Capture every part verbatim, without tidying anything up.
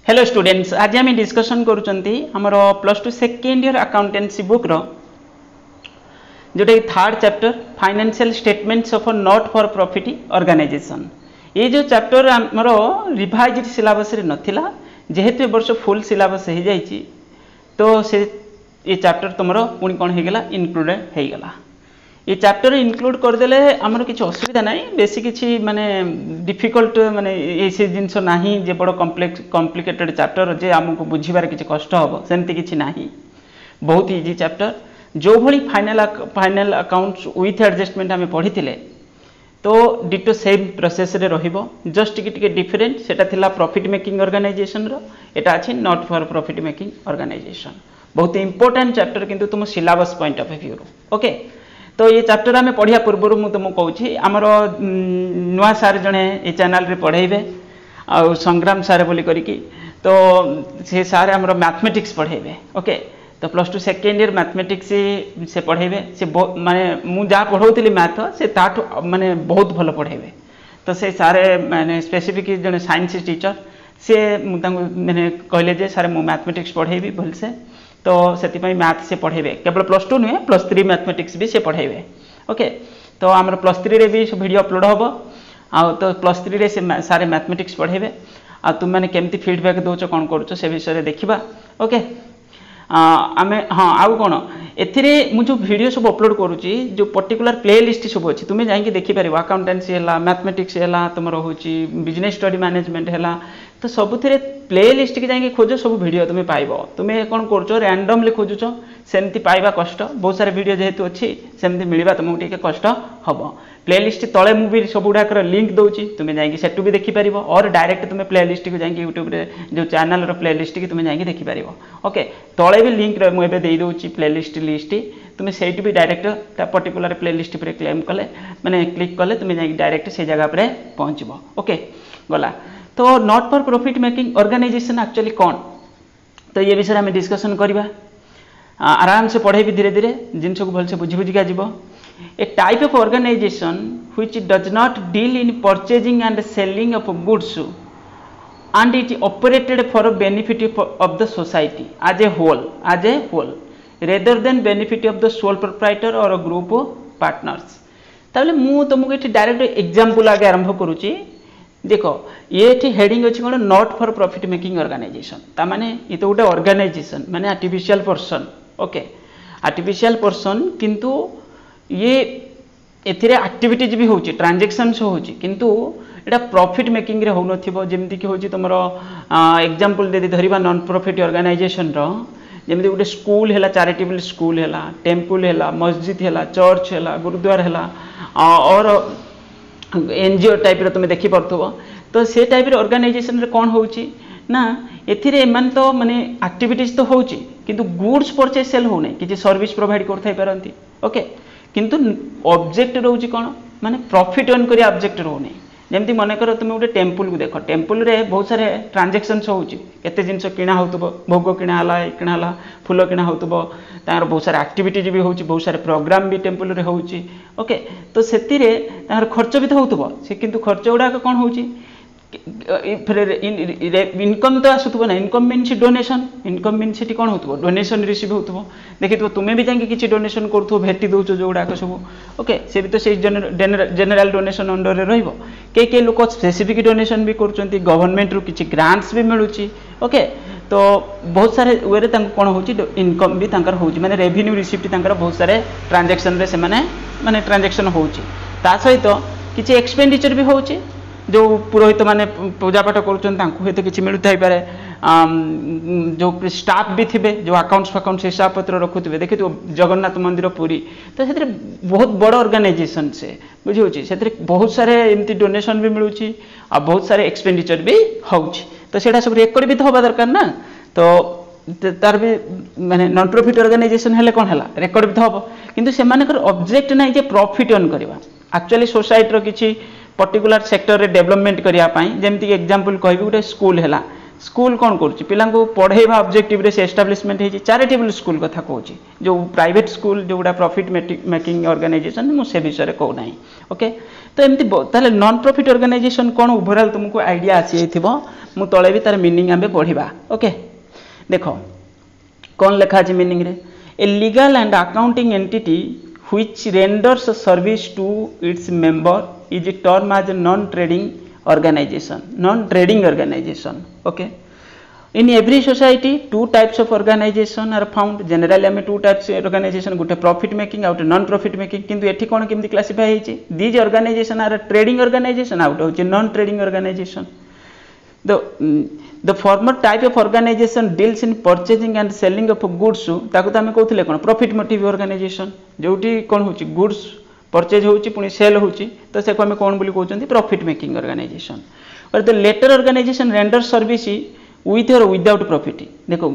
Hello students, आज आम discussion कर plus two second year accountancy book रो जोटा कि third chapter financial statements of not for profit organisation. ये जो चैप्टर आमर रिवाइज सिलेबस रे नथिला, जेहेतु ए वर्ष फुल सिलेबस हो जाइए तो से ये चैप्टर तुम पुणी कौन हो गला इनक्लूडेड हो गला। ये चैप्टर इनक्लूड करदेले आमर किसी असुविधा ना, बेसी किसी माने डिफिकल्ट माने ये जिनस ना जे बड़ कम्प्लेक्स कॉम्प्लिकेटेड चैप्टर जे आमको बुझीबार किसी कष्ट हम सेमती किसी ना, बहुत इजी चैप्टर। जो भली final final accounts with adjustment आम पढ़ी तो डिटो सेम प्रोसेस रे रहिबो, जस्ट टिके टिके डिफरेंट। सेटा थिला प्रॉफिट मेकिंग ऑर्गेनाइजेशन रो, एटा अछि not for profit making organisation. बहुत इंपोर्टेंट चैप्टर किंतु तुम सिलेबस पॉइंट ऑफ व्यू रो। ओके, तो ये चैप्टर आम पढ़िया पूर्व मुझे तुमको कहूँ आमर नुआ सार जड़े ये चैनल रे पढ़ेबे आ संग्राम सार बोली करिकी, तो से सार आमर मैथमेटिक्स पढ़ेबे। ओके, तो plus two second year mathematics से पढ़ेबे। से माने मु जहाँ पढ़ाऊली मैथ से ताठू माने बहुत भल पढ़ेबे। तो से सारे माने स्पेसिफिक जड़े साइंस टीचर सी मैंने कहले जे सारे मु मैथमेटिक्स पढ़ेबी भलसे, तो से मैथ से पढ़ेबे। केवल प्लस टू नुहे प्लस थ्री मैथमेटिक्स भी से पढ़ेबे। ओके, तो आम प्लस थ्री रे भी वीडियो अपलोड हम आ, तो प्लस थ्री रे से सारे मैथमेटिक्स पढ़ेबे। आ तुम मैंने केमती फीडबैक दौच कौन करुच से विषय देखा। ओके, आम हाँ आउ कौन एथिरे मु जो वीडियो सब अपलोड करुच्ची जो पर्टिकुलर प्ले लिस्ट सब अच्छी तुम्हें जाकि देखिपार अकाउंटेंसी है, मैथमेटिक्स है, तुम रोचे बिजनेस स्टडी मैनेजमेंट है, तो सबुथिरे प्ले लिस्ट की जाकि खोज सब वीडियो तुम्हें पाइब। तुम्हें कौन कर रैंडमली खोजुच सेमती पाइबा कष्ट, बहुत सारे वीडियो जेहेतु अच्छी सेमती मिलवा तुमको टे कष्ट हम। प्ले लिस्ट तले मु भी सब गुड़ाक लिंक दूसरी, तुम्हें जाकि सेटू भी देखिपार और डायरेक्ट तुम्हें प्ले लिस्ट को जाकि यूट्यूब रे जो चैनल रो प्ले लिस्ट की तुम्हें जाकि देखिपार। ओके, तले भी लिंक मुझे दे दूसरी प्ले लिस्ट लिस्ट, तुम्हें सही भी डायरेक्ट पर्टिकुलर प्ले लिस्ट पर क्लेम कले माने क्लिक कले तुम्हें जाकि डायरेक्ट से जगह पर पहुँचब। ओके, गला तो not for profit making organisation actually कौन, तो ये विषय में डिस्कशन करवा। आराम से पढ़े भी धीरे धीरे जिनस को भलसे बुझी बुझिका जीव। A type of organisation which does not deal in purchasing and selling of goods and it operated for a benefit of the society as a whole as a whole rather than benefit of the sole proprietor or a group of partners। ताले मु तुमको ये direct example आगे आरंभ करुच्ची। देखो ये heading अच्छी कौन not for profit making organisation, ता माने ये तो गोटे ऑर्गेनाइजेशन माने artificial person. Okay, artificial person किंतु ये एथिरे एक्टिविटीज भी होची, ट्रांजैक्शंस होची, किंतु एटा प्रॉफिट मेकिंग रे होनो थिबो। जेमति कि होची तुमरो एग्जांपल दे धरिबा नॉन प्रॉफिट ऑर्गेनाइजेशन रो, जेमति गोटे स्कूल हैला, चैरिटेबल स्कूल हैला, टेम्पल हैला, मस्जिद हैला, चर्च हैला, गुरुद्वार हैला और एनजीओ टाइप रे तुम देखि परथबो। तो से टाइप रे ऑर्गेनाइजेशन रे कोन होची ना, एथिरे एमान तो माने एक्टिविटीज तो होची किंतु गुड्स परचेज सेल होने किछि सर्विस प्रोवाइड करथाइ परंती। ओके, किंतु ऑब्जेक्ट रोची कोन माने प्रॉफिट अर्न करिया ऑब्जेक्ट रोने। जमती मन कर तुम गोटे टेम्पल को देख, टेम्पल रे बहुत सारे ट्रांजैक्शंस होची, केते जिनस किना होतबो, भोग किना हला, किना हला, फूल किना होतबो, तार बहुत सारे एक्टिविटीज भी होची, बहुत सारे प्रोग्राम भी टेम्पल रे होची। ओके, तो सेति रे तार खर्च भी तो होतबो, से किंतु खर्च गुडा कोन होची इनकम तो आसुथबो ना। Income means donation, income means सेठी कोन होतबो डोनेशन रिसीव होतबो। देखिथबो तुमे भी जांगे किछि डोनेशन करथबो, भेटी दोचो जो गुडा सब। ओके, से भी तो से जनरल डोनेशन अंडर रे रहइबो। के के लोक स्पेसिफिक डोनेशन भी करचंती, गवर्नमेंट रू किछि ग्रांट्स भी मिलुची। ओके, तो बहुत सारे वे रे तांको कोन होची इनकम भी तांकर होची, माने रेवेन्यू रिसीप्ट तांकर बहुत सारे ट्रांजैक्शन रे से माने माने ट्रांजैक्शन होची। ता सहित किछि एक्सपेंडिचर भी होची, जो पुरोहित माने पूजा पाठ कर किसी मिलू थाईपे, जो स्टाफ भी थे जो अकाउंट्स फाकाउंट्स हिसाब पत्र रखुवे। देखिए जगन्नाथ मंदिर पुरी, तो से बहुत बड़ ऑर्गेनाइजेशन से बुझे से बहुत सारे एमती डोनेशन भी मिलूँ आ बहुत सारे एक्सपेंडिचर भी होची। तो सेटा सब रेकर्ड भी तो हवा दरकार ना। तो तार भी माने नॉन प्रॉफिट ऑर्गेनाइजेशन हेले कौन है रेकर्ड भी तो हम, किंतु से ऑब्जेक्ट ना जे प्रॉफिट अर्न करवा। एक्चुअली सोसाइटी किसी पर्टिकुलर सेक्टर रे डेवलपमेंट करिया पाई, जेमति एग्जांपल कहबी गोटे स्कूल हैला, स्कूल कौन करुच्ची पिला पढ़ेवा ऑब्जेक्टिव रे से एस्टाब्लिशमेंट है चैरिटेबल स्कूल कथा कहूँ जो प्राइवेट स्कूल जो गुड़ा प्रॉफिट मेकिंग ऑर्गेनाइजेशन मुझे विषय कहूना ओके तो एमती ताले नॉन प्रॉफिट ऑर्गेनाइजेशन कौन ओवरऑल तुमको आइडिया आसी मु तले भी तार मीनिंग आम पढ़ा ओके देख कौन लिखा है मीनिंग रे a legal and accounting entity which renders service to its member is termed as non trading organization non trading organization okay in every society two types of organization are found generally ame two types organization गोटे profit making out non profit making किंतु एठी कोन केमती classify हेची these organization are trading organization out होची non trading organization the the former type of organization deals in purchasing and selling of goods ताकू तो आमे कहउथिले कोन profit motive organization जोटी कोन होची goods purchase होची पुनी सेल होची तो से को आमे कोन बोली कहउचंती profit making organization और the later organization render service with or without profit देखो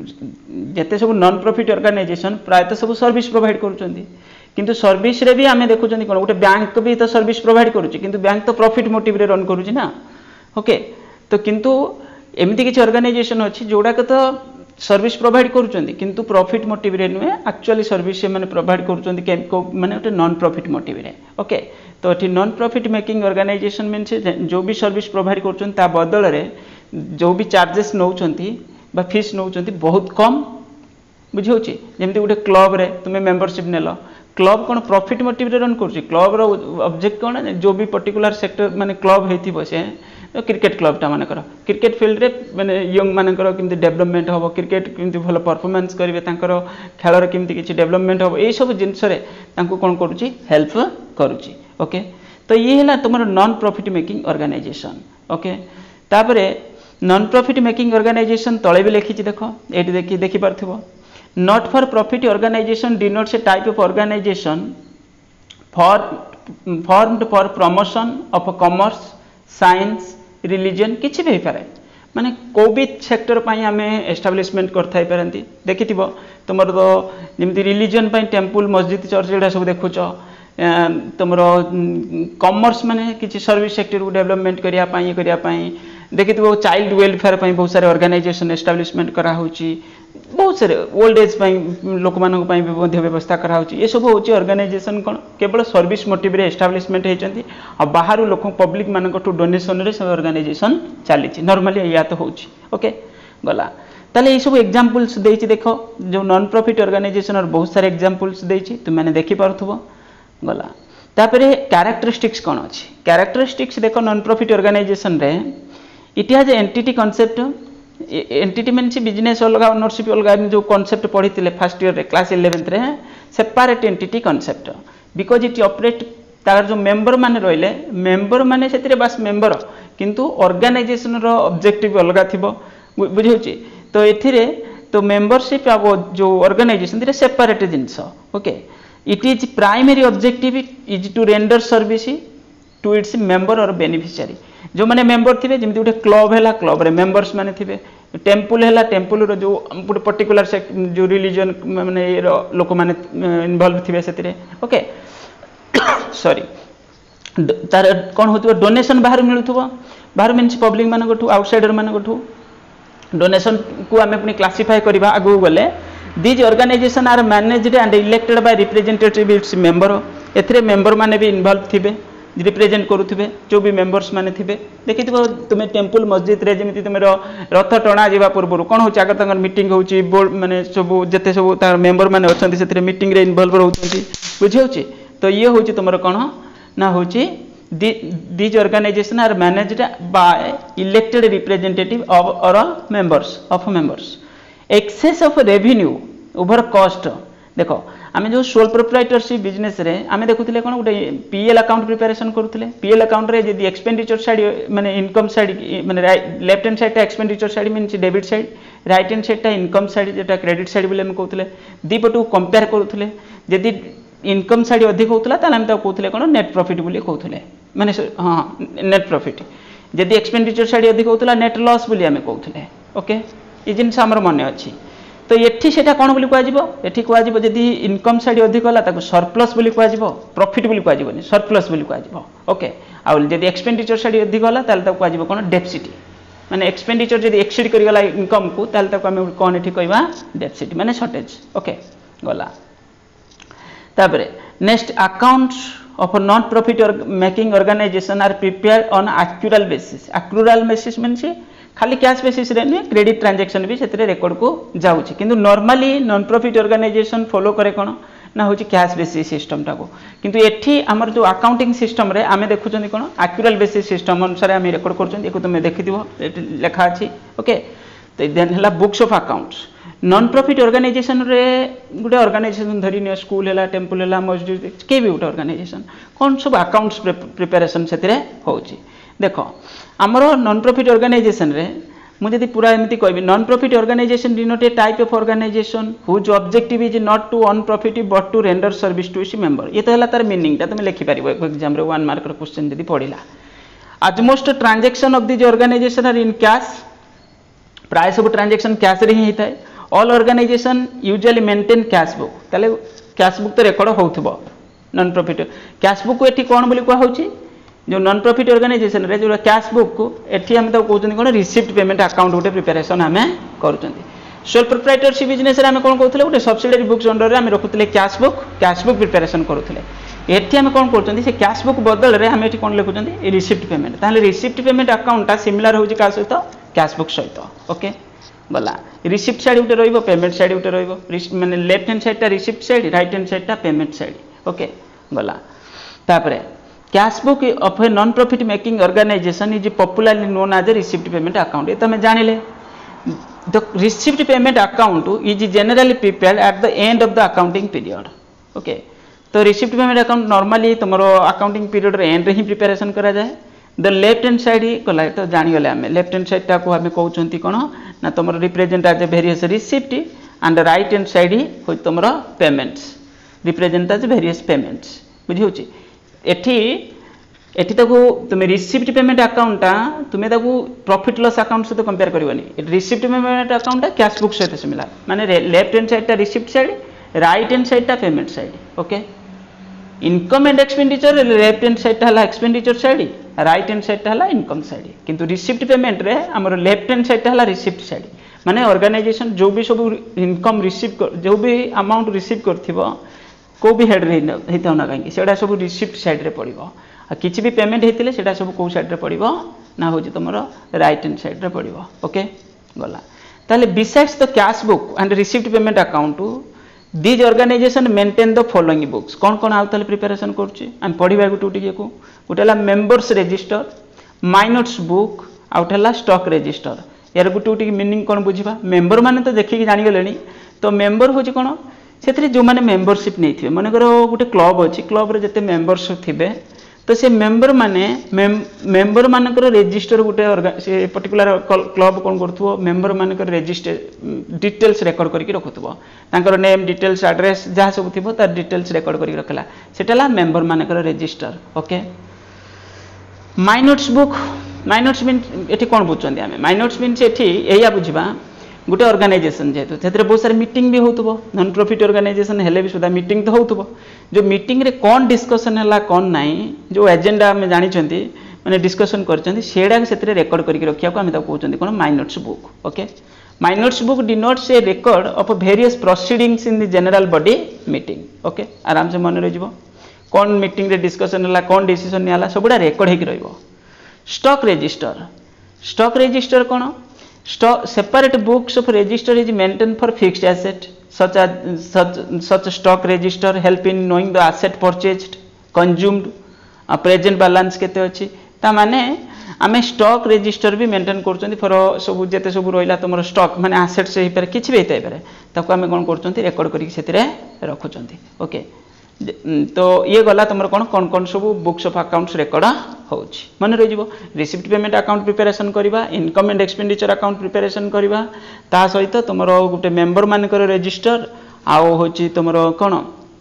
जते सब नॉन प्रॉफिट ऑर्गेनाइजेशन प्राय तो सब सर्विस प्रोवाइड करूचंती किंतु सर्विस रे भी आमे देखुचंती कोन गोटे बैंक भी तो सर्विस प्रोवाइड करूची किंतु बैंक तो प्रॉफिट मोटिव रे रन करूची ना ओके तो किंतु एमती किसी ऑर्गेनाइजेशन अच्छी जोड़ा के तो सर्विस प्रोवाइड करूचंती किंतु प्रॉफिट मोटिव रे नुहे एक्चुअली सर्विस से माने प्रोवाइड करूचंती के माने ओटे नॉन प्रॉफिट मोटिव रे ओके तो एठी non profit making organisation means जो भी सर्विस प्रोवाइड करूचंती ता बदल रे जो भी चार्जेस नौचंती बा फीस नौचंती बहुत कम बुझियोची जेमती गोटे क्लब रे तुमे मेंबरशिप नेलो क्लब कौन प्रॉफिट मोटिव रे रन करूची क्लब रो ऑब्जेक्ट कौन जो भी पर्टिकुलर सेक्टर माने क्लब हेतिबो से क्रिकेट क्लब टा मानकर क्रिकेट फील्ड रे माने यंग मानकर किमती डेवलपमेंट होबो क्रिकेट किमती भलो परफॉर्मेंस करिवे तांकर खेल रे किमती किछि डेवलपमेंट होबो ए सब जिंस रे तांको कोन करूची हेल्प करूची ओके तो ये हैला तुमर non profit making organisation okay तापरे नॉन प्रॉफिट मेकिंग ऑर्गेनाइजेशन तळे भी लिखिछि देखो एटी देखि देखि परथिबो not for profit organisation denotes a type of organisation for formed for promotion of commerce science religion किछि भी पारे माने को भी सेक्टर पई आमे एस्टैब्लिशमेंट करथाइ परंती देखिथिबो तुमर तो जेमति रिलीजन पई टेंपल मस्जिद चर्च एडा सब देखुचो तुमर कॉमर्स माने किछि सर्विस सेक्टर को डेवलपमेंट करिया पई करिया पई देखिथिबो चाइल्ड वेलफेयर पई बहुत सारे ऑर्गेनाइजेशन एस्टैब्लिशमेंट करा होची बहुत सारे ओल्ड एज पई लोक मानक पई भी व्यवस्था करा होची ये सब होची ऑर्गेनाइजेशन कोन केवल सर्विस मोटिव रे एस्टैब्लिशमेंट हेचंती आ बाहर लोक पब्लिक मानक टू डोनेशन रे सब ऑर्गेनाइजेशन चली छी नॉर्मली या तो होची ओके गला ताले ये सब एग्जांपल्स देछि देखो जो नॉन प्रॉफिट ऑर्गेनाइजेशन और बहुत सारे एग्जांपल्स देछि तुम माने देखि परथबो गला तापरे कैरेक्टरिस्टिक्स कोन अछि कैरेक्टरिस्टिक्स देखो नॉन प्रॉफिट ऑर्गेनाइजेशन रे it has entity concept entity means business अलग ओनरशिप अलग जो कांसेप्ट पढ़ी फर्स्ट ईयर रे क्लास इलेवेंथ रे separate entity concept because it operate तार जो मेंबर माने रहिले मेंबर माने सेतिरे बस मेंबर किंतु ऑर्गेनाइजेशन रो ऑब्जेक्टिव अलग थिबो बुझियोची तो एथिरे तो मेंबरशिप अब जो ऑर्गेनाइजेशन रे सेपरेट जिंस okay it is primary objective is to render service to its member or beneficiary जो माने मेंबर थिबे जेमति उठे क्लब हैला क्लब रे मेंबर्स माने थिबे टेंपल हैला टेंपल रो जो पुट पर्टिकुलर जो रिलीजन माने लोक माने इन्वॉल्व थिबे सेतिरे ओके सॉरी तार कोन होतबो डोनेशन बाहर मिलुथबो बाहर मीन्स पब्लिक माने गठु आउटसाइडर माने गठु डोनेशन को आमे पुनी क्लासिफाई करबा आगु गले these organisation are managed and elected by representative its member एथरे मेंबर माने भी इन्वॉल्व थिबे रिप्रेजेंट करुथिबे जो भी मेंबर्स माने थिबे देखिथिबो तुमे टेंपल मस्जिद रे जेमिति तुमेर रथ टणा जेबा पूर्व कोन होची आगर तंगर मीटिंग होची बोर्ड माने सब जते सब तार मेंबर माने अछंती सेतरे मीटिंग रे इन्वॉल्व रहउछंती बुझियोची तो ये होची तुमर कोन ना होची these organisation are managed by elected representative of or members of members excess of revenue over cost देखो आमे जो सोल प्रोप्राइटरशिप बिजनेस रे आमे देखुथिले कोन गोटे पीएल अकाउंट प्रिपरेशन करूथिले पीएल अकाउंट रे जदी एक्सपेंडिचर साइड माने इनकम साइड माने लेफ्ट हैंड साइड ता expenditure side means debit side right hand side ता इनकम साइड जेटा क्रेडिट साइड बोले हम कहउथिले दीपटू कंपेयर करूथिले जदी इनकम साइड अधिक होतला ताले हम ता कहउथिले कोन नेट प्रॉफिट बोली कहउथिले माने हां नेट प्रॉफिट जदी एक्सपेंडिचर साइड अधिक होतला नेट लॉस बोली हम कहउथिले ओके ई जिंस हमर माने अछि तो एठी सेटा कोन बोली कुआ जिवो एठी कुआ जिवो जदी इनकम साइड अधिक होला ताको सरप्लस बोली कुआ जिवो प्रॉफिट बोली कुआ जिवोनी सरप्लस बोली कुआ जिवो ओके आ जदी एक्सपेंडिचर साइड अधिक होला ताले ताको कुआ जिवो कोन डेफिसिट माने एक्सपेंडिचर जदि एक्सीड करिगला इनकम को ताल तक आम कौन ये कहवा डेफिसिट माने शॉर्टेज ओके गला तापरे next accounts of non profit making organisation are prepared on accrual basis accrual basis means खाली कैश बेसिस रे नहीं क्रेडिट ट्रांजैक्शन भी से रिकॉर्ड को जाऊँगी किंतु normally non profit organisation follow करे कौन ना हूँ कैश बेसिस सिस्टम टाको किंतु एठी आमर जो अकाउंटिंग सिस्टम रे आमे देखुचंदी कोन एक्यूरल बेसिस सिस्टम अनुसार आमे रिकॉर्ड करचंदी एको तुमे देखिथिबो लेखा अछि ओके तो देन हला books of accounts non profit organisation रे गुटे ऑर्गेनाइजेशन धरि ने स्कूल हला टेंपल हला मस्जिद के भी गुटे ऑर्गेनाइजेशन कोन सब अकाउंट्स प्रिपरेशन सेतिरे होउची देखो आमर नॉन प्रॉफिट ऑर्गेनाइजेशन रे मुझे पूरा एमती कहबी non profit organisation denote a type of organisation whose objective is not to earn profit but to render service to its member ये तो है तार मीनिंग तुम लिखि पार एग्जाम रे वन मार्क क्वेश्चन जब पढ़ला आज most transaction of these organisation are in cash प्राय सब ट्रांजैक्शन कैश रे ही होता है all organisation usually maintain cash book ताले कैश बुक तो record होउथबो non profit cash book को एठी कोन बोली कहौ छी जो नॉन प्रॉफिट ऑर्गेनाइजेशन रे जो कैश बुक को एठी हम तो कहउछन कोन रिसीप्ट पेमेंट अकाउंट गोटे प्रिपरेशन हमें करूछंती सोल प्रोप्राइटरशिप बिजनेस रे हम कोन कहउथले गोटे सब्सिडियरी बुक्स अंडर रे हम रखुतले cash book cash book preparation करूथले एठी हम कोन करछंती से कैश बुक बदल रे हम एठी कोन लिखुछंती रिसीप्ट पेमेंट ताले रिसीप्ट पेमेंट अकाउंट ता सिमिलर होउची का सहित कैश बुक सहित ओके गला रिसीप्ट साइड उटे रहइबो पेमेंट साइड उटे रहइबो माने लेफ्ट हैंड साइड ता receipt side right hand side ता पेमेंट साइड ओके गला तापरे cash book of a non profit making organisation is popularly known as a receipt payment account ये तुम जानिले the receipt payment account is generally prepared at the end of the accounting period okay तो receipt payment account normally तुम accounting period रे end रे ही preparation करा जाए द लेफ्ट हैंड साइड गला तो जानीगले आम लेफ्ट हैंड साइड टाक आम कहते कौन ना तुम represent as a various receipt and right hand side हूँ तुम payments represent as various payments बुझे एठी एठी ताको तुम रिसीप्ट पेमेंट अकाउंट तुम्हें ताको प्रॉफिट लॉस अकाउंट सहित कंपेयर करबनी receipt payment account cash book सहित सिमिलर माने लेफ्ट हैंड साइड ता receipt side right hand side ता payment side okay income and expenditure left hand side ता expenditure side right hand side ता income side किंतु receipt payment रे हमर left hand side ता रिसीप्ट साइड माने organisation जो भी सब इनकम रिसीव जो भी अमाउंट रिसीव करथिबो को भी हेड रे हेता ना कहीं सेडा सब रिसीप्ट साइड रे पड़िबो आ किछि भी पेमेंट हेतिले सेडा सब को साइड रे पड़िबो ना होची तुमरो राइट हैंड साइड रे पड़िबो ओके गला ताले besides the cash book and receipt payment account these organisation maintain the following books कौन कौन आउ ताले प्रिपरेशन करछि हम पढिबा गुटू टिके को गुटेला मेंबर्स रजिस्टर माइनर्स बुक आउटला स्टॉक रजिस्टर यार गुटू टिके मीनिंग कोन बुझिबा मेंबर माने तो देखि जानि गलेनी तो मेंबर होछि कोन से जो मैंने मेंबरशिप नहीं थे मन कर गोटे क्लब अच्छी क्लब रे जिते मेंबर्स थे तो से मेंबर माने मेंबर मानकर रजिस्टर गोटे से पर्टिकुलर क्लब कौन करूँ मेंबर मानकर रजिस्टर डिटेल्स रेकर्ड करके रखुव तांकर नेम डिटेल्स एड्रेस जहाँ सब थी तार डिटेल्स रेकर्ड करके रखला सेटा मेंबर मानकर register okay minutes book minutes mean ये कौन बुझे आम माइनर्स मीन ये बुझा गोटे ऑर्गेनाइजेशन जेहेतु से बहुत सारे मीटिंग भी होतबो नॉन प्रॉफिट ऑर्गेनाइजेशन हेले भी सुधा मीटिंग तो होतबो जो मीटिंग रे कौन डिस्कशन है कौन नाई जो एजेंडा आम जानी माने डिस्कशन करछंती सेडा से रेकर्ड करके रखिया को आम कहते कौन minutes book okay minutes book denotes a record of various proceedings in the general body meeting okay आराम से मन रही कौन मीटिंग रे डिस्कशन है कौन डिसीजन नियाला सबुड़ा रेकर्ड होकर रहिबो स्टॉक रजिस्टर स्टॉक रजिस्टर कौन Stock, separate books of register is maintained for fixed asset such as such such stock register help in knowing the asset purchased consumed uh, present balance केते अछि ता माने आमे stock register भी maintain करछंती for सब जेते सब रोइला तमरो स्टॉक माने एसेट से हिपर किछि भी हेतै पारे ताको आमे कोन करछंती रेकॉर्ड करिक सेतिरे रखुछंती ओके तो ये गला तुम कौन कौन कौन सब बुक्स ऑफ अकाउंट्स रेकर्ड होउछि मन रही रिसीप्ट पेमेंट अकाउंट प्रिपरेशन करवा income and expenditure account preparation करवा ता सहित तुम गोटे मेंबर मानकर रजिस्टर आउ होछि तुम कौन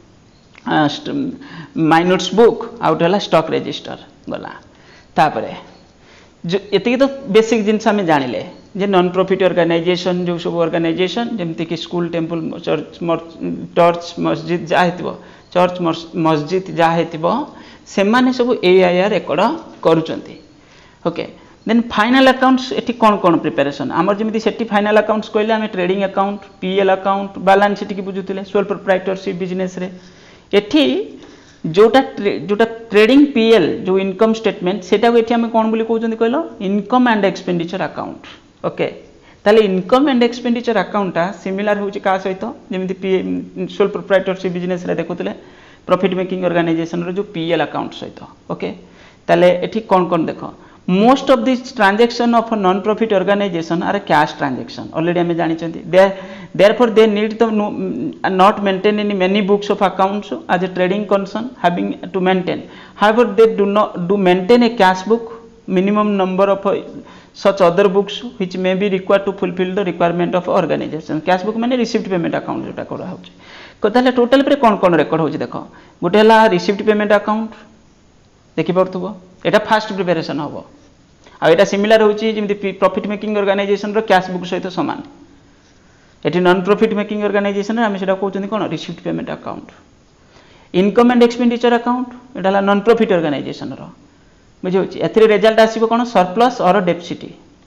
माइनर्स बुक आउट है स्टॉक रजिस्टर गला तापरे जो एति तो बेसिक जिनस आम जानिले जे नॉन प्रॉफिट ऑर्गेनाइजेशन जो सब ऑर्गेनाइजेशन जमती कि स्कूल टेम्पल चर्च चर्च मस्जिद जहाँ हेतिबो चर्च मस्जिद जहाँ हेतिबो से माने सब ए आई आर रेकर्ड करूचंती ओके देन फाइनाल अकाउंट्स एटी कौन कौन प्रिपेरेसन आमर जमी से फाइनाल अकाउंट्स कहले आम trading account PL account balance sheet की बुझुले सोल प्रोप्राइटरशिप बिजनेस रे एठी जोटा जोटा ट्रेडिंग पीएल जो इनकम स्टेटमेंट सेटा को एठी आम कौन बोली कहउछन कहलो income and expenditure account okay ताले इनकम एंड एक्सपेंडिचर अकाउंटा सिमिलर होची का सहित जेमिति सोल प्रोप्राइटरशिप बिजनेस रे देखुतले प्रॉफिट मेकिंग ऑर्गेनाइजेशन रो जो पीएल अकाउंट सहित ओके ताले एठी कौन कौन देखो most of this transaction of non profit organisation are cash transaction already हमें जानी चंती therefore they need to not maintain in many books of accounts as a trading concern having to maintain however they do not do maintain a cash book minimum number of uh, such other books which may be required to fulfill the requirement of organization cash book माने received payment account जोटा करा होची को ताले total पे कोन कोन record होची देखो गोटे हला received payment account देखि परथबो एटा फास्ट प्रिपरेशन हबो आ एटा सिमिलर होची जेमि प्रॉफिट मेकिंग ऑर्गेनाइजेशन रो कैश बुक सहित समान एटी नॉन प्रॉफिट मेकिंग ऑर्गेनाइजेशन हम सेटा कहउछन कोन received payment account income and expenditure account एटा हला नॉन प्रॉफिट ऑर्गेनाइजेशन रो बुझे ए रिजल्ट आसो कौन सरप्लस और डेफिसिट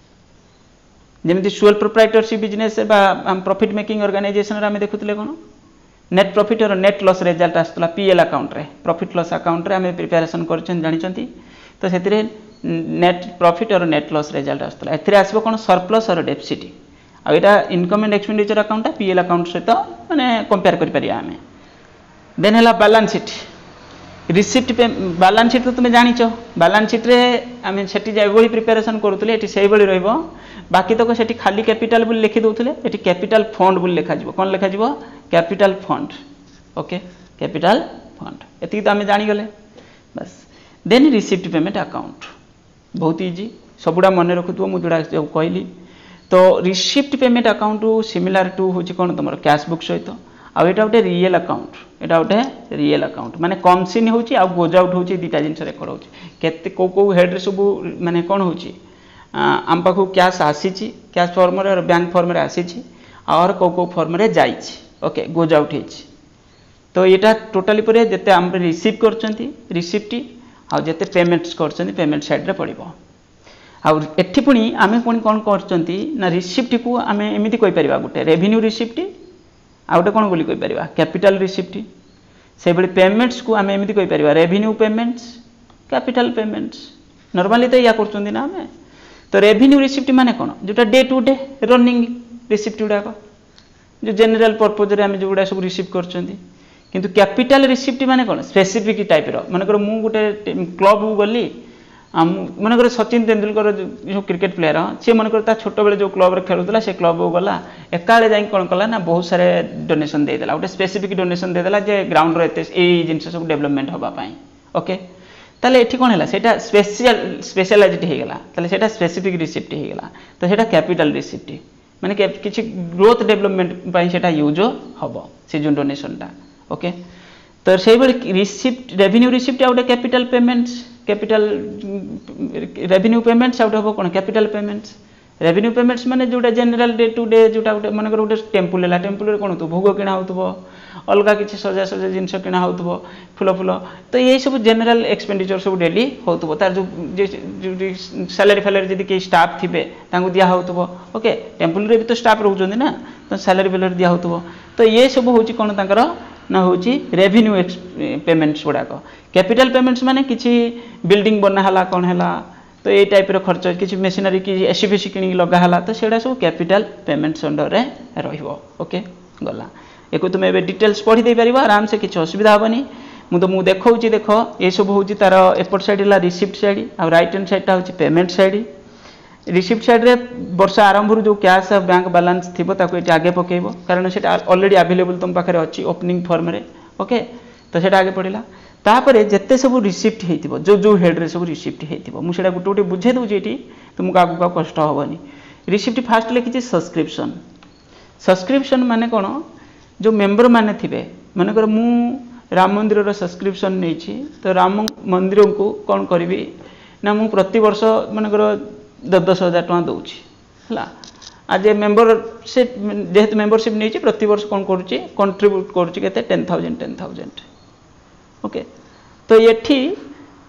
जमी sole proprietorship business profit making organisation आम देखुले कौन net profit or net loss result आसला पीएल अकाउंट रे प्रॉफिट लॉस अकाउंट रे आम प्रिपेरेसन कर जानी तो से net profit or net loss result आसला ए आसो कौन सरप्लस और डेफिसिट आईटा income and expenditure account PL account सहित माने कंपेयर कर परिया आमे देन हला balance sheet receipt pay balance sheet तो तुम जानिछ बैलेंस शीट रे आमे सेठी जाय बही प्रिपरेशन करूतले एठी सेही बली रहइबो बाकी तक सेठी खाली कैपिटल बोली लिखि दोतले एठी कैपिटल फंड बोली लिखा जिवो कोन लिखा जिवो capital fund okay capital fund एती तो आमे जानि गले बस देन रिसिप्ट पेमेंट अकाउंट बहुत इजी सबुडा मन रखुथबो मु जोडा कहली तो receipt payment account similar to होची कोन तमर कैश बुक सहित आ एटा गोटे रियल अकाउंट एटा गोटे रियल अकाउंट माने कम सिन होची आ गोज आउट होची दीटा जिंस रेकॉर्ड होची केते को को हेड रे सब माने कोन होची आम पाखु कैश आसीची कैश फॉर्म रे और बैंक फॉर्म रे आसीची और को को फॉर्म रे जाईची ओके गोज आउट हेची तो एटा टोटली परे जते हम रिसीव करचंती रिसिप्ट आ जते पेमेंट्स करचंती पेमेंट साइड रे पड़िबो आ एठी पुनी आमे कोन कोन करचंती ना रिसिप्ट को आमे एमिति कहि परिबा गोटे रेवेन्यू रिसिप्ट आ गोटे कोन बोली कहि परिबा कैपिटल रिसिप्ट से बड़ी पेमेंट्स को आमे एमिति कहि परिबा revenue payments capital payments normally तो या करचंती ना आमे तो रेवेन्यू रिसिप्ट माने कोन जोटा day to day running receipt उडा को जो जनरल पर्पज रे आमे जोडा सब रिसीव करचंती किंतु कैपिटल रिसिप्ट माने कोन स्पेसिफिक टाइप रो माने कर मु गोटे क्लब गली मन कर सचिन तेंदुलकर जो क्रिकेट प्लेयर सी मन कर छोट बेले जो क्लब रे खेलुला से क्लब गला एकाले जाई कोन कला ना बहुत सारे डोनेशन दे देला गोटे स्पेसिफिक डोनेशन दे देला जे ग्राउंड रे एते ए जिंस सब डेवलपमेंट होबा पई ओके ताले एठी कोन हला सेटा स्पेशल स्पेशलाइज्ड हे गेला ताले सेटा स्पेसिफिक रिसिप्ट हे गेला तो सेटा कैपिटल रिसिप्ट माने किछि ग्रोथ डेवलपमेंट पई सेटा यूज होबो से जो डोनेशनटा ओके तो से बड़ी receipt revenue receipt out capital payments capital revenue payments out हो कोन कैपिटल पेमेंट्स रेवेन्यू पेमेंट्स माने जोटा जनरल डे टू डे जोटा गोटे मन गोटे टेम्पल है टेम्पल रे कोन तो भोग किना होतबो अलगा किछि सजा सजा जिंस किना होतबो फुल फुल तो ये सब जनरल एक्सपेंडिचर सब डेली होतबो तार जो सैलरी फैलरी जदी के स्टाफ थिबे तांगु दिया होतबो ओके टेम्पल रे भी तो स्टाफ रहउछन ना तो सैलरी फैलरी दिया होतबो तो ये सब होची कोन तांकर ना होची रेवेन्यू पेमेंट्स गुड़ाक कैपिटल पेमेंट्स माने किसी बिल्डिंग बना हला कौन हला तो ये टाइप रो खर्च किसी मेशिनरी की एसी फेसी किणी लगा हला तो सेडा सब कैपिटल पेमेंट्स अंडर रे रहिबो ओके गला एको तुम एबे डिटेल्स पढ़ी दे परिबा आराम से किछ असुविधा होबनी मु तो मु देखौची देखो ये सब होची तार एपट साइड ला रिसिप्ट साइड आ राइट हैंड साइड ता होची पेमेंट साइड रिसिप्ट साइड रे वर्ष आरंभ जो कैश बैंक बैलेंस थिबो ताको एटी आगे पकेइबो कारण सेटा ऑलरेडी अवेलेबल तुम पाखरे अछि ओपनिंग फॉर्म रे ओके तो सेटा आगे पड़िला तापरे जत्ते सब रिसिप्ट हेतिबो जो जो हेड रे सब रिसिप्ट हेतिबो मु सेटा गुटे गुटे बुझे दउ जेटी तुमको आगु का कष्ट होबनी रिसिप्ट फास्ट लिखि सब्सक्रिप्शन सब्सक्रिप्शन माने कोन जो मेंबर माने थिबे माने कर मु राम मंदिर रो सब्सक्रिप्शन नै छी तो राम मंदिर को कोन करबी ना मु प्रति वर्ष माने कर दस दस हजार टका दउछि हला आज मेंबरशिप जेहेतु मेंबरशिप नहीं प्रति वर्ष कौन करुच्ची कंट्रीब्यूट करुच्ची केते ten thousand ten thousand okay तो ये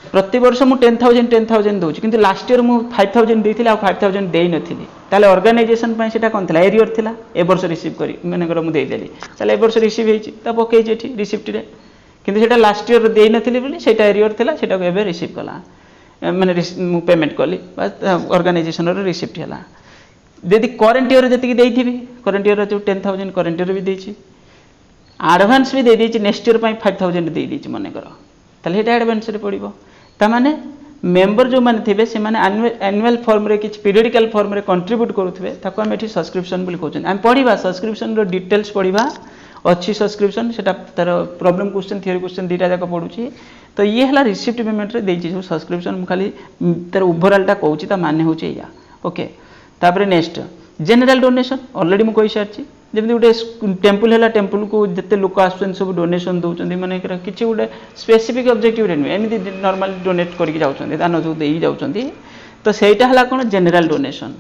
प्रति वर्ष मुझे टेन थाउजेंड टेन थाउजेंड दूसरी किंतु लास्ट ईयर मुझे फाइव थाउजेंड देती आ फाइव थाउजेंड दे नी ताले ऑर्गेनाइजेशन पे सेटा कौन था एरियर थिला ए वर्ष रिसीव करी मानकर मुझे देदेली ताले ए वर्ष रिसीव होती पकई रिसीप्ट रे किंतु सेटा लास्ट ईयर दे नी बोली सेटा एरियर थिला सेटा को एबे रिसीव कला माने मु पेमेंट कली ऑर्गेनाइजेशन रो रिसीप्ट हला यदि करेंट ईयर जति देइथिबी करेंट ईयर जो टेन थाउजेंड करेंट ईयर भी देछि एडवांस भी दे देछि नेक्स्ट ईयर पई फाइव थाउजेंड दे देछि मने करो ताले हेटा एडवांस रे पड़िबो ता माने मेंबर जो माने थिबे से माने एनुअल फॉर्म रे किछ पीरियडिकल फॉर्म रे कंट्रीब्यूट करूथबे ताको हम एठी सब्सक्रिप्शन बोली कहउछन हम पढिबा सब्सक्रिप्शन रो डिटेल्स पढिबा अच्छी सब्सक्रिप्शन सेटा तार प्रॉब्लम क्वेश्चन थ्योरी क्वेश्चन दीटा जाक पढुची तो ये हला रिसिप्ट पेमेंट रे देछि जो सब्सक्रिप्शन मु खाली तार ओवरऑल टा कहउची ता माने होची या ओके तापर नेक्स्ट जनरल डोनेशन ऑलरेडी मु कहि सारची जेमि गोटे टेम्पल है टेम्पल को जिते लोक आसुन सब डोनेशन दौरान माने किसी गोटे स्पेसिफिक ऑब्जेक्टिव रे नुहे एमती नॉर्मल डोनेट करके जाउछन्ती दान जो देई जाउछन्ती तो सेटा हला कोन जनरल डोनेशन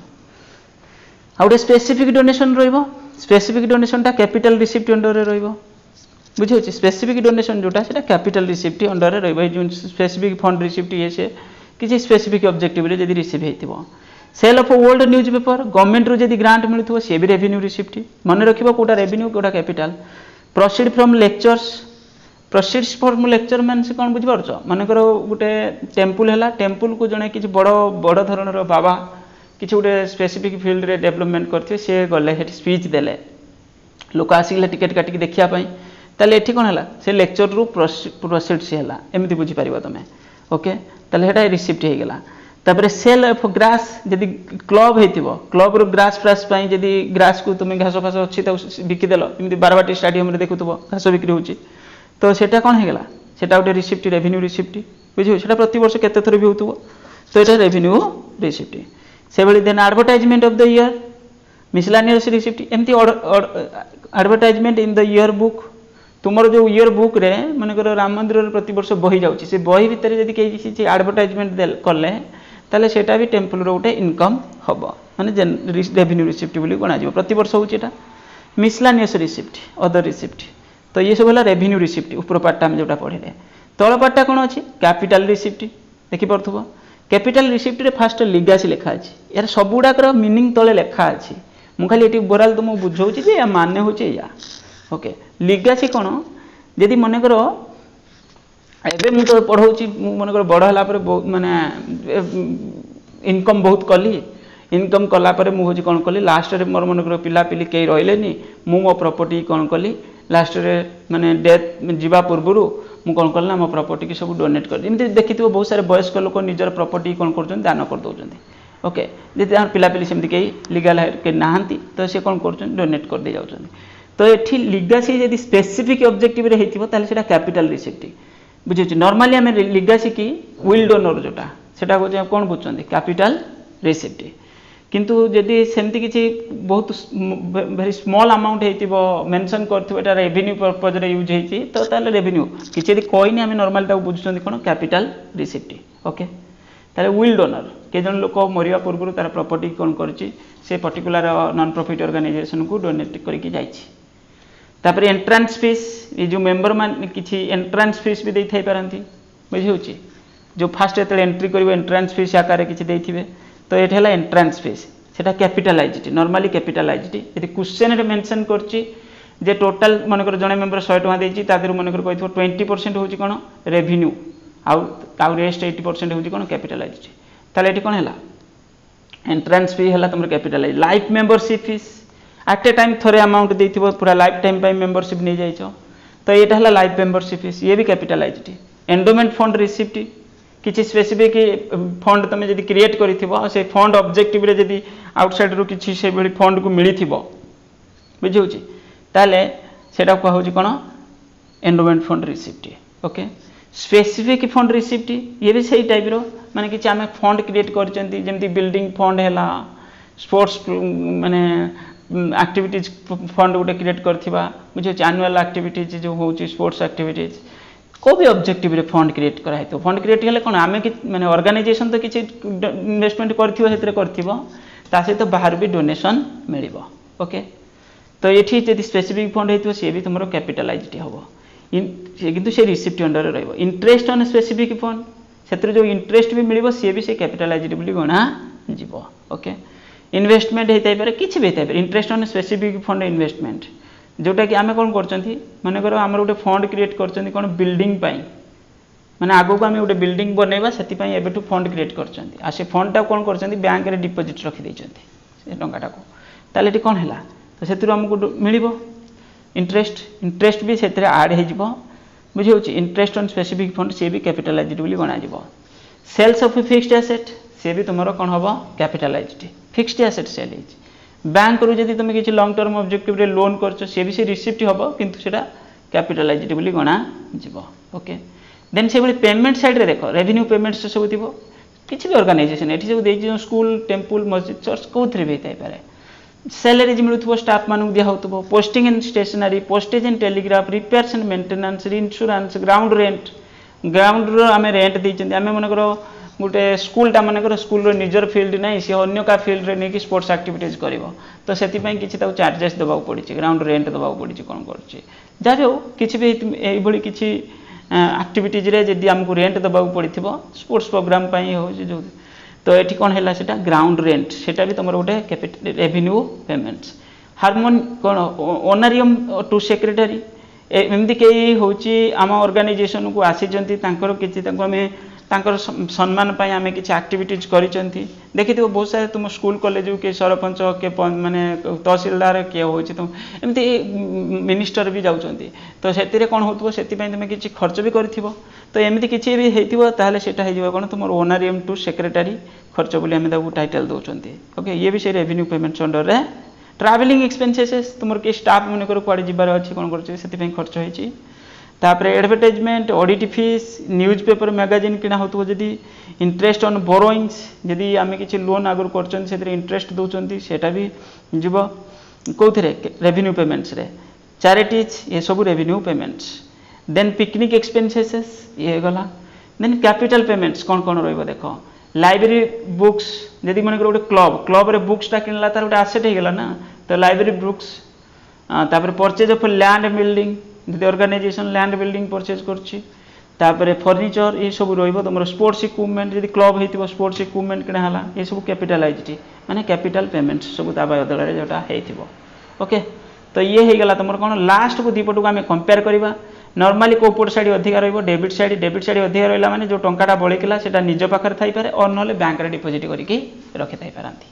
आ गोटे स्पेसिफिक डोनेशन रहइबो स्पेसिफिक डोनेशन टा कैपिटल रिसिप्ट अंडर रे रहइबो बुझे होची स्पेसिफिक डोनेशन जोटा सेटा कैपिटल रिसिप्ट अंडर रे रहइबो जो स्पेसिफिक फंड रिसिप्ट ये से किसी स्पेसिफिक ऑब्जेक्टिव रे जदी रिसीव हेतिबो sale of old newspaper government रू जदी ग्रांट मिलुथबो से भी रेवेन्यू रिसिप्ट मन रखिबो कोटा रेवेन्यू कोटा capital proceed from lectures proceeds from lecture मान से कोन बुझ परछो मन करो गोटे टेम्पल हैला टेम्पल को जने किछ बड़ बड़ धरणर बाबा किछ गोटे स्पेसिफिक फील्ड रे डेवलपमेंट करथिबे से गले हेटी स्पीच देले लोक आसिले टिकट काटिक देखिया पई ताले एठी कोन हैला से लेक्चर रू प्रोसीड्स हैला एमति बुझी परिबो तमे ओके ताले हेटा रिसिप्ट हे गेला तापर सेल ऑफ ग्रास जदि क्लब हेतिबो क्लब रो ग्रास फ्रास पई जदि ग्रास को तुम घास फास अछि त बिकि देलो एमति बारबाटी स्टेडियम रे देखुतबो घास बिक्री होची तो सेटा कोन हे गेला सेटा उटे रिसिप्ट रेवेन्यू रिसिप्ट बुझियो सेटा प्रति वर्ष केते थर भी होतबो तो एटा रेवेन्यू रिसिप्ट से बेली then advertisement of the year miscellaneous receipt एमति advertisement in the year book तुमर जो ईयर बुक रे माने करो राम मंदिर प्रति वर्ष बही जाउची से बही भीतर जदि केही किछि एडवर्टाइजमेंट देल करले ताले सेटा भी टेम्पल रो उटे इनकम हबो माने रेवेन्यू रिसिप्ट बोली गणा जिवो प्रति वर्ष होची एटा मिसलानियस रिसिप्ट अदर रिसिप्ट तो ये सब होला रेवेन्यू रिसिप्ट ऊपर पार्टटा हम जोटा पढिले तळ पार्टटा कोन अछि कैपिटल रिसिप्ट देखि परथबो कैपिटल रिसिप्ट रे फर्स्ट लिगासी लेखा अछि यार सबुडा कर मीनिंग तळे लेखा अछि मु खाली एटी बोराल तुम बुझौची जे या मान्य होची या ओके लिगासी कोन यदि मने करो एबे मु तो पढौची मन कर बड़ हला पर माने इनकम बहुत कली इनकम कला पर मु होची कोन कली लास्ट रे मोर मन कर पिला पिली के रहिलेनी मु मो प्रॉपर्टी कोन कली लास्ट रे माने डेथ जीवा पूर्वरु मु कोन करला मो प्रॉपर्टी के सब डोनेट कर एमति देखिथिबो बहुत सारे वयस्क लोक निजर प्रॉपर्टी कोन करछन दान कर दोछन ओके जति आर पिला पिली सेमति के लीगल के नाहंती तो से कोन करछन डोनेट कर दे जाउछन तो एठी लिगासी यदि स्पेसिफिक ऑब्जेक्टिव रे हेतिबो ताले सेटा कैपिटल रिसिप्ट बुझे नॉर्मली आम लिगासी की विल डोनर जोटा सेटा को कौन बुझे कैपिटल रिसिप्ट किंतु जदि सेमती किसी बहुत वेरी स्मॉल अमाउंट हेतिबो मेंशन करथिबो एटा रेवेन्यू पर्पज रे यूज हेछि तो ताले रेवेन्यू किछि यदि कोइनी आम नॉर्मल ता बुझुछन कोन कैपिटल रिसिप्ट ओके ताले विल डोनर के जन लोक मरिया पूर्व तार प्रॉपर्टी कोन करछि से पर्टिकुलर नॉन प्रॉफिट ऑर्गेनाइजेशन को डोनेट करके जाइछि तापर एंट्रेंस फीस ये जो मेंबर मान किछि एंट्रेंस फीस भी देथाई पारंती बुझि होछि जो फर्स्ट एतले एंट्री करिवो एंट्रेंस फीस आकार किछि देथिबे तो एठ हला एंट्रेंस फीस सेटा कैपिटलाइज्ड नॉर्मली कैपिटलाइज्ड यदि क्वेश्चन रे मेंशन करछि जे टोटल मन कर जने मेंबर सौ टका देछि तादेर मन कर कहिथो ट्वेंटी परसेंट होछि कोन रेवेन्यू आउ आउ रेस्ट एटी परसेंट होछि कोन कैपिटलाइज्ड ताले एठी कोन हला एंट्रेंस फी हला तमर capitalized life membership fees at a time थोड़े अमाउंट देथिबो पूरा लाइफ टाइम पाई मेंबरशिप नहीं जाइछो तो एटा हला लाइफ मेंबरशिप फीस ये भी कैपिटलाइज्ड एंडोमेंट फंड रिसिप्ट किछि स्पेसिफिक फंड तमे जदि क्रिएट करिथिबो से फंड ऑब्जेक्टिव रे जदि आउटसाइड रो किछि से बडी फंड को मिलिथिबो बुझियोछि ताले सेटा को होछि कोन endowment fund receipt okay specific fund receipt ये भी सही टाइप रो माने किछि आमे फंड क्रिएट करचंती जेमति बिल्डिंग फंड हैला स्पोर्ट्स माने एक्टिविटीज फंड गोटे क्रिएट करथिबा बुझे एनुअल एक्टिविटीज जो होची स्पोर्ट्स एक्टिविटीज को भी ऑब्जेक्टिव रे फंड क्रिएट कराय तो फंड क्रिएट हेले कोन आमे कि माने ऑर्गेनाइजेशन तो किछि इन्वेस्टमेंट करथिबो हेतरे करथिबो ता से तो बाहर भी डोनेशन मिलिबो ओके तो एठी जदि स्पेसिफिक फंड हेतिबो से भी तुमरो कैपिटलाइज्ड होबो इन किंतु से रिसिप्ट अंडर रहइबो इंटरेस्ट ऑन स्पेसिफिक फंड से जो इंटरेस्ट भी मिल सी भी से कैपिटालाइज्ड बोली गणा जीव ओके इन्वेस्टमेंट होता है किसी भी होता है interest on specific fund investment जोटा कि आम कौन कर मनकर आम गोटे फंड क्रिएट कर कौन बिल्डिंग माने आगो को आम गोटे बिल्डिंग बनवा से फंड क्रिएट कर फंड टा कौन कर बैंक रे डिपोजिट रखी से टाटा को ताले कौन है तो से आमको मिल इंटरेस्ट इंटरेस्ट भी से आड हो बुझे इंटरेस्ट ऑन स्पेसिफिक फंड सी भी कैपिटालाइज्ड बोली गणा सेल्स ऑफ फिक्स्ड एसेट सी भी तुम कौन हम capitalized fixed asset sale bank रू जब तुम किसी लॉन्ग टर्म ऑब्जेक्टिव रे लोन कर सी भी से रिसिप्ट हम किंतु सेटा कैपिटालाइज्ड बोली गणा ओके देन से भाई पेमेंट साइड रे देख रेवेन्यू पेमेंट्स सब थी किसी भी ऑर्गेनाइजेशन ये सब स्कूल टेम्पल मस्जिद चर्च कौन भी होता है सैलरीज मिलूँ स्टाफ मान दिखाऊ posting and stationery postage and telegraph repairs and maintenance insurance ground rent ground आम रेंट देते आम मनकर गोटे स्कूलटा मनकर स्कूल निजर फील्ड ना सी अन्य का फील्ड रे नहीं स्पोर्ट्स एक्टिविटीज कर तो से किसी चार्जेस देवा पड़ी ग्राउंड रेंट देवा पड़ी कौन कर जहाँ भी हो किसी भी ये किसी एक्टिविटीज रे जदि आमको रेंट देवा पड़ी स्पोर्ट्स प्रोग्राम हो जो तो ये कौन है सेटा ग्राउंड रेंट सेटा भी तुम गोटे रेवेन्यू पेमेंट्स हार्मोन कौन ओनरियम टू सेक्रेटरी एमती कई हूँ आम ऑर्गेनाइजेशन को आसी किसी आम सम्मान आम किसी एक्टिविटीज कर देखी बहुत सारे तुम स्कूल कॉलेज के सरपंच के माने तहसीलदार किए हो तुम एमती मिनिस्टर भी जाऊँच तो से कौन हो से तुम किसी खर्च भी कर तो एमती किसी भी होता है कौन तुम ओनरियम टू सेक्रेटरी खर्च बोली आम टाइटल दौरान ओके ये भी से रेवेन्यू पेमेंट्स अंडर रे ट्रावेलिंग एक्सपेंसेस तुम कि स्टाफ मनकर कड़े जबार अच्छी कौन कर खर्च होती advertisement audit fees news paper magazine किना हो जदि इंटरेस्ट ऑन बोरोइंग्स जदि आम किसी लोन आगुरी कर इंटरेस्ट दौरान सेटा भी जीव कौन रेवेन्यू पेमेंट्स रे चैरिटीज ये सब revenue payments then picnic expenses ये गला देन कैपिटल पेमेंट्स कौन कौन रही देख लाइब्रेरी बुक्स जदि मन गोटे क्लब क्लब रे बुक्सटा किणला तार गोटे आसेट हो गला ना तो लाइब्रेरी बुक्स तापर परचेज ऑफ लैंड बिल्डिंग जदि ऑर्गेनाइजेशन लैंड बिल्डिंग परचेज कर फर्निचर ये सब तुम स्पोर्ट्स इक्विपमेंट जदि क्लब हो स्पोर्ट्स इक्विपमेंट किणाला ये सब कैपिटालाइज्ड माने कैपिटल पेमेंट्स सब बदल जोटा हो ओके तो ये हो गला तुम कौन लास्ट को दीपट को आम कंपेयर करवा नॉर्मली को पोर्ट साइड अधिक रही डेबिट साइड डेबिट साइड अधिक रहा माने जो टंकाटा बळिकला सेटा निज पाखरे थाई पारे और नले बैंक रे डिपॉजिट करके रखि थाई पारंती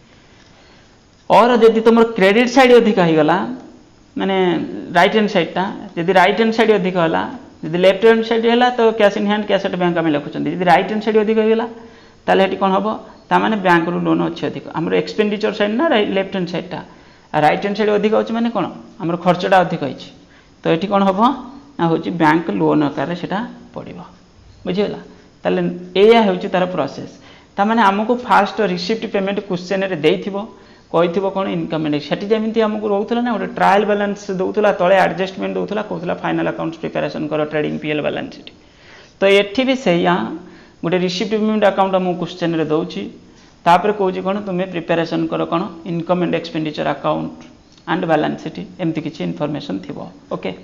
और जदि तुम क्रेडिट साइड अधिक हो गला माने राइट हैंड साइडटा जदि राइट हैंड साइड अधिक होला जदि लेफ्ट हैंड साइड है तो cash in hand cash at bank आम लिखुं जदि राइट हैंड साइड अधिक होगा ताले हेटी कौन हम ताने बैंक रु लोन अच्छे अधिक आम एक्सपेंडिचर साइड ना लेफ्ट हैंड साइडटा राइट हैंड साइड अधिक अच्छे माने कौन आम खर्चटा अधिक होती तो ये कौन हम ना हूँ बैंक लोन आकार से पड़ो बुझीगला ताले या हूँ तार प्रोसेस ताने आमको फास्ट रिसिप्ट पेमेंट क्वेश्चन रे देइथिबो कही कौन इनकम एंड से जमी आमको रोला ना गोटे ट्रायल बैलेंस दौला तले एडजस्टमेंट दौला कहला फाइनल अकाउंट्स प्रिपेरेसन कर ट्रेडिंग पीएल बैलेंस शीट तो ये भी से गोटे रिसिप्ट पेमेंट अकाउंट आमको क्वेश्चन रे दौची तापर कौन कौन तुम्हें प्रिपेरेसन कर कौन income and expenditure account and balance sheet एमती किसी इनफॉरमेशन थी ओके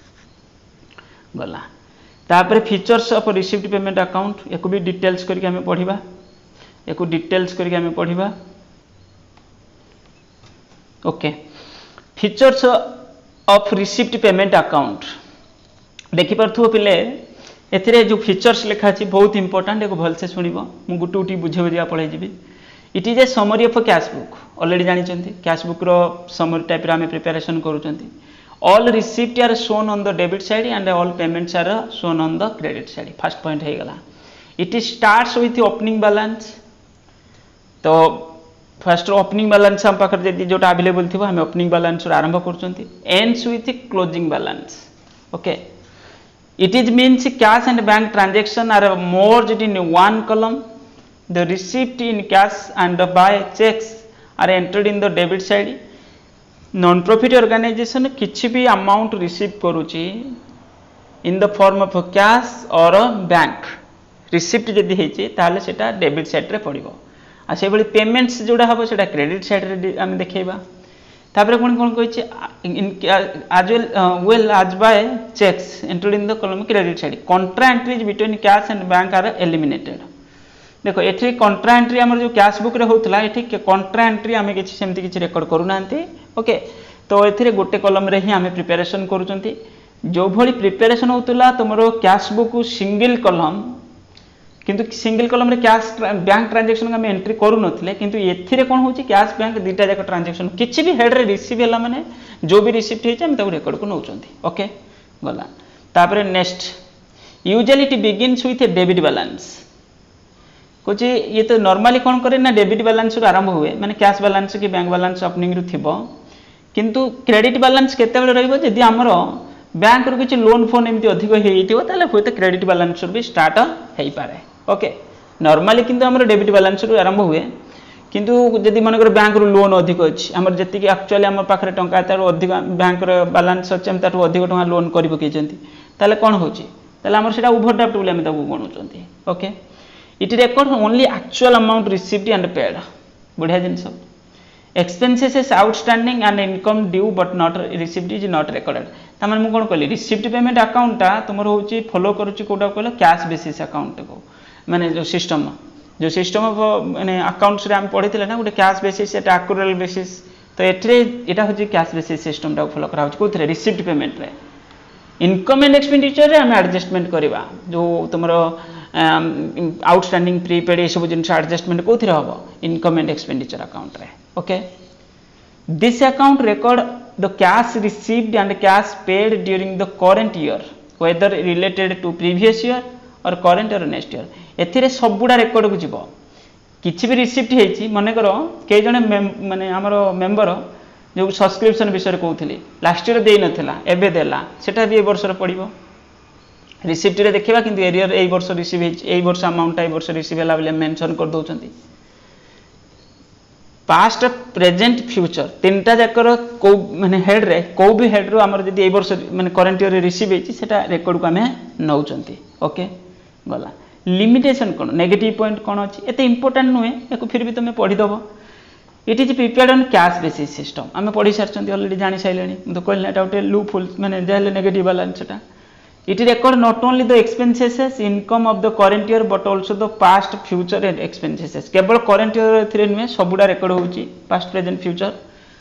गला तापर features of receipt payment account या भी डिटेल्स करके हमें पढ़ा या डिटेल्स करके हमें पढ़ा okay features of receipt payment account देखिपु पिले ए जो फीचर्स लिखा अच्छी बहुत इंपोर्टेंट एक भलसे शुण मुझे गोटे गोटे बुझे बुझा पढ़े जी it is a summary of cash book already जानते कैश बुक रो समरी टाइप आम प्रिपेरेसन करूँ all receipt are shown on the debit side and all payments are shown on the credit side first point हो गला it starts with opening balance तो first opening balance हम पाखे जो available थी आम ओपनिंग बैलेंस आरंभ कर ends with closing balance okay it is means cash and bank transaction are merged in one column the receipt in cash and by cheques are entered in the debit side non profit organization किसी भी amount receive करुच्ची in the form of cash और bank receipt जदि होता सेटा debit side रे पड़ो आ से पेमेंट्स जोड़ा हम से क्रेडिट साइड रे आम देखा तापर कौन कौन कही आज वेल वेल आज by cheques entered in the column credit side contra entries between cash and bank are eliminated. देखो ये कंट्रा एंट्री आम जो कैश बुक रे होता ये कंट्रा एंट्री आम किसी सेमती किसी रेकर्ड करूना। ओके तो ये गोटे कलम रे ही आम प्रिपेरेसन करूँ जो भली प्रिपेरेसन होता तुम कैश बुक सिंगल कलम किंतु सिंगल कलम रे कैश बैंक ट्रांजैक्शन आम एंट्री करूँ किंतु एथिरे कौन हो कैश बैंक दुईटा जाक ट्रांजैक्शन किसी भी हेड रे रिसीव है माने जो भी रिसीप्ट होता रेकर्ड को नौ। ओके गला तापर next usually it begins with a debit balance कौच ये तो नॉर्मली कौन करे ना डेबिट बैलेंस आरंभ हुए माने कैश बैलेंस कि बैंक बैलेंस ओपनिंग रु थिबो किंतु क्रेडिट बैलेंस केते बेले रहइबो जदि हमरो बैंक रु किछि लोन फोन एमती अधिक हेइथिबो ताले होते क्रेडिट बैलेंस भी स्टार्ट हेइ पारे। ओके नॉर्मली किंतु हमरो डेबिट बैलेंस रु आरंभ हुए किंतु जदि मन कर बैंक रु लोन अधिक अछि हमर जति कि एक्चुअली हमर पाखरे टंका तार अधिक बैंक रो बैलेंस अछि हम तार अधिक टंका लोन करि पकेचंती ताले कोन होछि ताले हमर सेटा ओवरड्राफ्ट बोले हम ताकू गणुचंती। Okay it record only actual amount received and paid बढ़िया जिनस expenses is outstanding and income due but not received is not recorded तामान मु कोन कहली रिसीव्ड पेमेंट अकाउंट ता तुमर होची फॉलो करूची कोडा कहलो कैश बेसिस अकाउंट को माने जो सिस्टम जो सिस्टम माने अकाउंट्स रे हम पढिथिले ना गोटे कैश बेसिस एटा एक्यूरेल बेसिस तो एटरे एटा होची कैश बेसिस सिस्टम ता फॉलो करा होची कोथरे रिसीव्ड पेमेंट रे इनकम एंड एक्सपेंडिचर रे हम एडजस्टमेंट करबा जो तुमरो आउटस्टैंडिंग प्रीपेड ये सब जिन एडजस्टमेंट कौन हम इनकम एंड एक्सपेंडिचर अकाउंट रे। Okay this account record the cash received and cash paid during the current year whether related to previous year और करंट और नेक्स्ट ईयर एथिरे सबुडा रेकॉर्ड को जीव किछि भी रिसीप्ट हेछि मने करो के जने माने हमरो मेंबर जो सब्सक्रिप्शन विषय कहउथली लास्ट ईयर देई नथिला एबे देला सेटा भी ए वर्ष रे पड़िबो रिसीप्ट रे देखिबा किंतु एरियर ए वर्ष रिसीव हे ए वर्ष अमाउंट ए वर्ष रिसीव हला बोले मेंशन कर दोचंती पास्ट प्रेजेंट फ्यूचर तीनटा जाकर को माने हेड रे को भी हेड रो हमर जदी ए वर्ष माने करंट ईयर रे रिसीव हेछि सेटा रेकॉर्ड को हमें नउचंती। ओके गला लिमिटेशन कोन नेगेटिव पॉइंट कोन अछि एते इंपोर्टेंट नुहे एको फिर भी तुमे पढि दबो it is prepared on cash basis system आमे पढि सारचंती ऑलरेडी जानि साइलेनी म तो कहले एटा उटे लूप होल माने जेले नेगेटिव बैलेंस सेटा it record not only the expenses income of the current year but also the past future and expenses केवल current year थ्रे नुहे सबुडा रेकॉर्ड होची past present future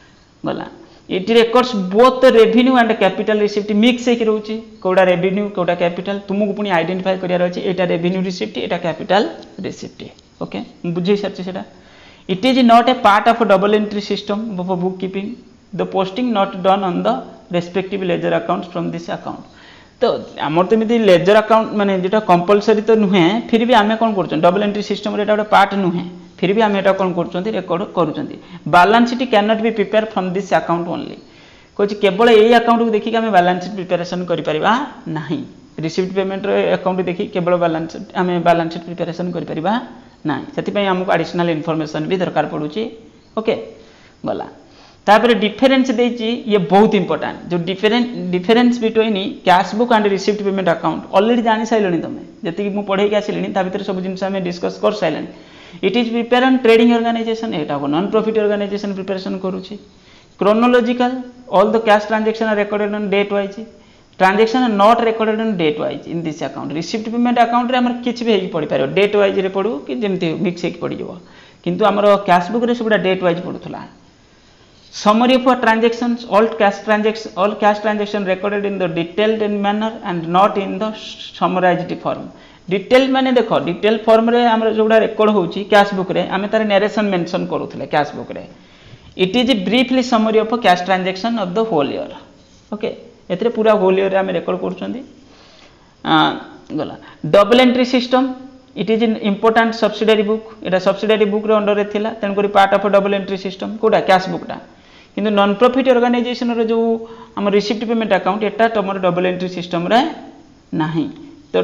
गला it records both the revenue and capital receipt mix हेकि रहउची कोडा revenue कोडा capital तुमको पुनी आइडेंटिफाई करिया रहउची एटा revenue receipt एटा capital receipt। ओके बुझै सरछ सेटा it is not a part of a double entry system of bookkeeping the posting not done on the respective ledger accounts from this account तो आमर तो एमती लेजर अकाउंट माने जेटा compulsory तो नुहे फिर भी आमे कोन करछन डबल एंट्री सिस्टम रे एटा गोटे पार्ट नुहे फिर भी आमे एटा कोन करछन रेकॉर्ड करछन balance sheet can not be prepare from this account only कोच केवल एई अकाउंट को देखि आमे बैलेंस शीट प्रिपरेशन करि परिबा नाही रिसीव्ड पेमेंट रे अकाउंट देखि केवल बैलेंस आमे बैलेंस शीट प्रिपरेशन करि परिबा नाही सेति पई हमको एडिशनल इन्फॉर्मेशन भी दरकार पडुची। ओके गला तापर डिफरेंस देछि ये बहुत इंपोर्टेंट जो difference difference between cash book and received payment account already जानि साइलनी तमे जति मु पढै के आसिलनी ता भीतर सब जिंस हमें डिस्कस कर साइलनी it is prepare on trading organization एटा को नॉन प्रॉफिट ऑर्गेनाइजेशन प्रिपरेशन करूची chronological all the cash transaction are recorded on date wise transaction are not recorded on date wise in this account received payment account रे हमर किछ भी हेकी पड़ी पारो date wise रे पडू कि जेमति मिक्स हेकी पड़ी जबो किंतु हमर कैश बुक रे सबडा डेट वाइज पडुथला summary of transactions all cash transactions all cash transaction recorded in the detailed in manner and not in the summarized form detail माने देखो detail form रे हमर जोडा record होची cash book रे हमें तार narration mention करूथले cash book रे it is a briefly summary of a cash transaction of the whole year। Okay एतरे पूरा whole year रे हम record करछंदी आ गला double entry system it is an important subsidiary book Etah subsidiary book रे under रे थिला तन करी part of a double entry system कोडा cash book टा किंतु नॉन प्रॉफिट ऑर्गेनाइजेशन रे जो हम रिसीव्ड पेमेंट अकाउंट एटा तमर डबल एंट्री सिस्टम रे नाही तो